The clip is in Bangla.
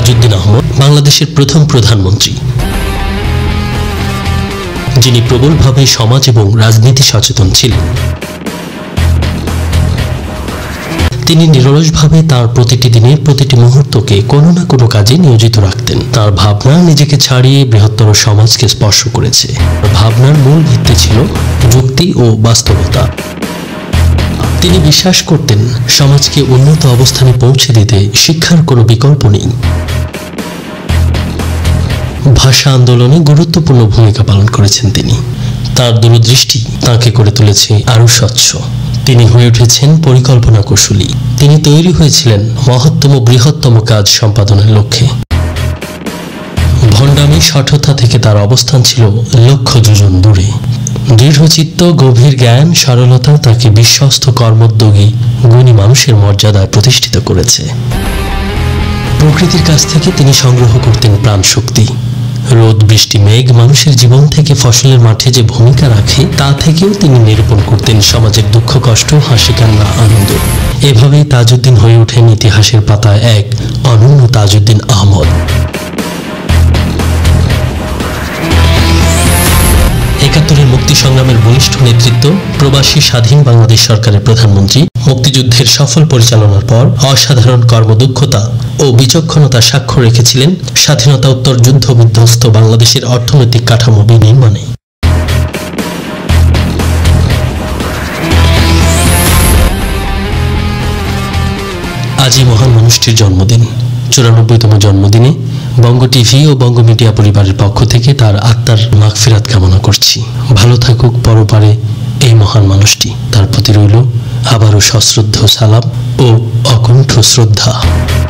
তাজউদ্দিন আহমদ বাংলাদেশের প্রথম প্রধানমন্ত্রী, যিনি প্রবলভাবে সমাজ এবং রাজনীতি সচেতন ছিলেন। তিনি নিরলসভাবে তার প্রতিটি দিনের প্রতিটি মুহূর্তকে কোনো না কোনো কাজে নিয়োজিত রাখতেন। তার ভাবনা নিজেকে ছাড়িয়ে বৃহত্তর সমাজকে স্পর্শ করেছে। ভাবনার মূল ভিত্তি ছিল যুক্তি ও বাস্তবতা। তিনি বিশ্বাস করতেন সমাজকে উন্নত অবস্থানে পৌঁছে দিতে শিক্ষার কোনো বিকল্প নেই। ভাষা আন্দোলনে গুরুত্বপূর্ণ ভূমিকা পালন করেছেন তিনি। তার দূরদৃষ্টি তাকে করে তুলেছে আরও স্বচ্ছ। তিনি হয়ে উঠেছেন পরিকল্পনা কৌশলী। তিনি তৈরি হয়েছিলেন মহত্তম বৃহত্তম কাজ সম্পাদনের লক্ষ্যে। ভণ্ডামি সঠতা থেকে তার অবস্থান ছিল লক্ষ যোজন দূরে। দৃঢ়চিত্ত, গভীর জ্ঞান, সরলতা তাকে বিশ্বস্ত, কর্মোদ্যোগী, গুণী মানুষের মর্যাদায় প্রতিষ্ঠিত করেছে। প্রকৃতির কাছ থেকে তিনি সংগ্রহ করতেন প্রাণশক্তি। রোদ, বৃষ্টি, মেঘ মানুষের জীবন থেকে ফসলের মাঠে যে ভূমিকা রাখে তা থেকেও তিনি নিরূপণ করতেন সমাজের দুঃখ, কষ্ট, হাসি, কান্না, আনন্দ। এভাবেই তাজউদ্দিন হয়ে ওঠেন ইতিহাসের পাতায় এক অনন্য তাজউদ্দিন আহমদ। একাত্তরের মুক্তি সংগ্রামের বলিষ্ঠ নেতৃত্ব, প্রবাসী স্বাধীন বাংলাদেশ সরকারের প্রধানমন্ত্রী, মুক্তিযুদ্ধের সফল পরিচালনার পর অসাধারণ কর্মদক্ষতা ও বিচক্ষণতার স্বাক্ষর রেখেছিলেন স্বাধীনতা উত্তর যুদ্ধ বিধ্বস্ত বাংলাদেশের অর্থনৈতিক কাঠামো বিনির্মাণে। আজই মহান মানুষটির জন্মদিন। 94তম জন্মদিনে বঙ্গ টিভি ও বঙ্গ মিডিয়া পরিবারের পক্ষ থেকে তার আত্মার মাগফিরাত কামনা করছি। ভালো থাকুক পরপারে এই মহান মানুষটি। তার প্রতি রইল আবারও সশ্রদ্ধ সালাম ও অকুণ্ঠ শ্রদ্ধা।